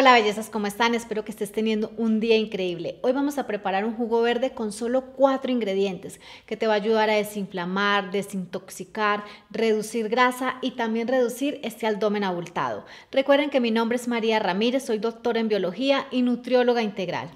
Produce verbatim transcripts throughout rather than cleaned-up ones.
Hola bellezas, ¿cómo están? Espero que estés teniendo un día increíble. Hoy vamos a preparar un jugo verde con solo cuatro ingredientes que te va a ayudar a desinflamar, desintoxicar, reducir grasa y también reducir este abdomen abultado. Recuerden que mi nombre es María Ramírez, soy doctora en biología y nutrióloga integral.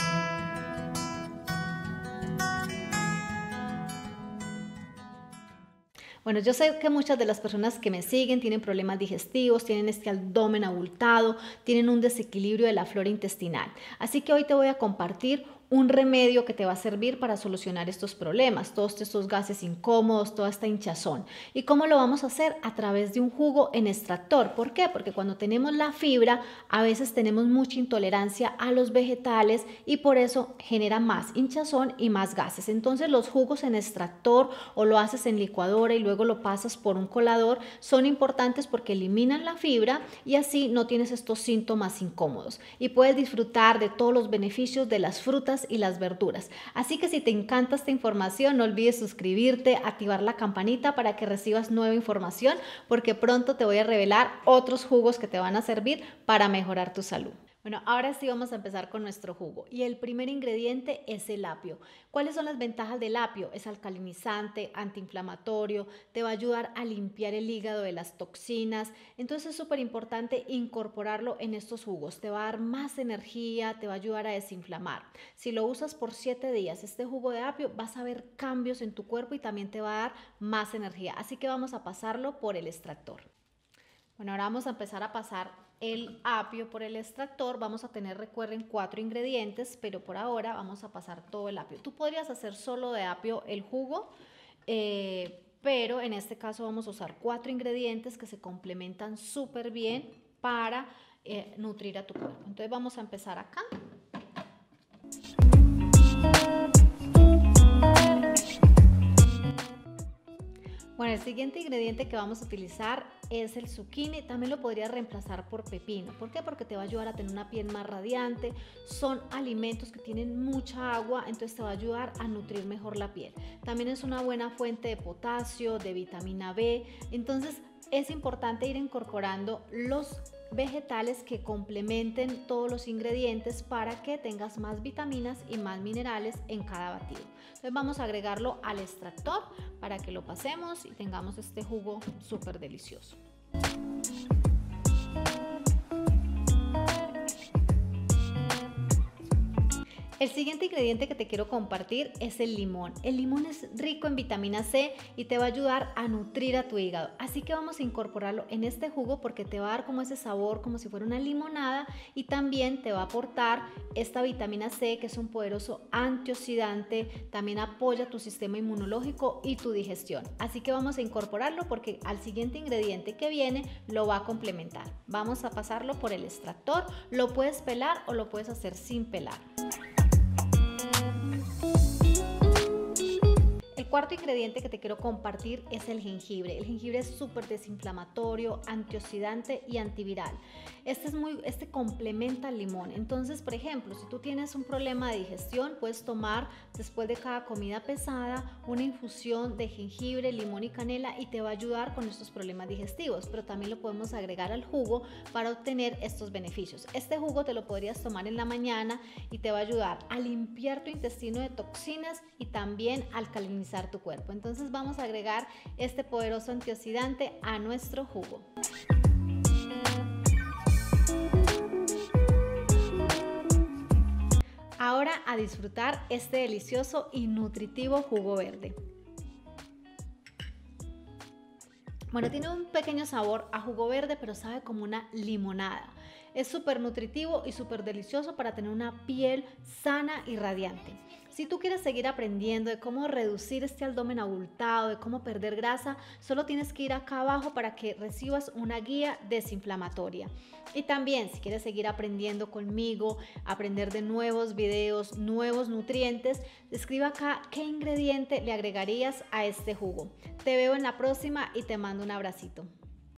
Bueno, yo sé que muchas de las personas que me siguen tienen problemas digestivos, tienen este abdomen abultado, tienen un desequilibrio de la flora intestinal. Así que hoy te voy a compartir un remedio que te va a servir para solucionar estos problemas, todos estos gases incómodos, toda esta hinchazón. ¿Y cómo lo vamos a hacer? A través de un jugo en extractor. ¿Por qué? Porque cuando tenemos la fibra, a veces tenemos mucha intolerancia a los vegetales y por eso genera más hinchazón y más gases. Entonces los jugos en extractor o lo haces en licuadora y luego lo pasas por un colador son importantes porque eliminan la fibra y así no tienes estos síntomas incómodos y puedes disfrutar de todos los beneficios de las frutas y las verduras. Así que si te encanta esta información, no olvides suscribirte, activar la campanita para que recibas nueva información, porque pronto te voy a revelar otros jugos que te van a servir para mejorar tu salud. Bueno, ahora sí vamos a empezar con nuestro jugo y el primer ingrediente es el apio. ¿Cuáles son las ventajas del apio? Es alcalinizante, antiinflamatorio, te va a ayudar a limpiar el hígado de las toxinas, entonces es súper importante incorporarlo en estos jugos, te va a dar más energía, te va a ayudar a desinflamar. Si lo usas por siete días, este jugo de apio, vas a ver cambios en tu cuerpo y también te va a dar más energía, así que vamos a pasarlo por el extractor. Bueno, ahora vamos a empezar a pasar el apio por el extractor. Vamos a tener, recuerden, cuatro ingredientes, pero por ahora vamos a pasar todo el apio. Tú podrías hacer solo de apio el jugo, eh, pero en este caso vamos a usar cuatro ingredientes que se complementan súper bien para eh, nutrir a tu cuerpo. Entonces vamos a empezar acá. Bueno, el siguiente ingrediente que vamos a utilizar es el zucchini. También lo podrías reemplazar por pepino. ¿Por qué? Porque te va a ayudar a tener una piel más radiante. Son alimentos que tienen mucha agua, entonces te va a ayudar a nutrir mejor la piel. También es una buena fuente de potasio, de vitamina B. Entonces es importante ir incorporando los vegetales que complementen todos los ingredientes para que tengas más vitaminas y más minerales en cada batido. Entonces vamos a agregarlo al extractor para que lo pasemos y tengamos este jugo súper delicioso. El siguiente ingrediente que te quiero compartir es el limón. El limón es rico en vitamina C y te va a ayudar a nutrir a tu hígado. Así que vamos a incorporarlo en este jugo porque te va a dar como ese sabor, como si fuera una limonada, y también te va a aportar esta vitamina C, que es un poderoso antioxidante. También apoya tu sistema inmunológico y tu digestión. Así que vamos a incorporarlo porque al siguiente ingrediente que viene lo va a complementar. Vamos a pasarlo por el extractor. Lo puedes pelar o lo puedes hacer sin pelar. El cuarto ingrediente que te quiero compartir es el jengibre. El jengibre es súper desinflamatorio, antioxidante y antiviral. Este, es muy, este complementa al limón. Entonces, por ejemplo, si tú tienes un problema de digestión, puedes tomar después de cada comida pesada una infusión de jengibre, limón y canela y te va a ayudar con estos problemas digestivos. Pero también lo podemos agregar al jugo para obtener estos beneficios. Este jugo te lo podrías tomar en la mañana y te va a ayudar a limpiar tu intestino de toxinas y también alcalinizar tu cuerpo. Entonces vamos a agregar este poderoso antioxidante a nuestro jugo. Ahora a disfrutar este delicioso y nutritivo jugo verde. Bueno, tiene un pequeño sabor a jugo verde, pero sabe como una limonada. Es súper nutritivo y súper delicioso para tener una piel sana y radiante. Si tú quieres seguir aprendiendo de cómo reducir este abdomen abultado, de cómo perder grasa, solo tienes que ir acá abajo para que recibas una guía desinflamatoria. Y también, si quieres seguir aprendiendo conmigo, aprender de nuevos videos, nuevos nutrientes, escribe acá qué ingrediente le agregarías a este jugo. Te veo en la próxima y te mando un abracito.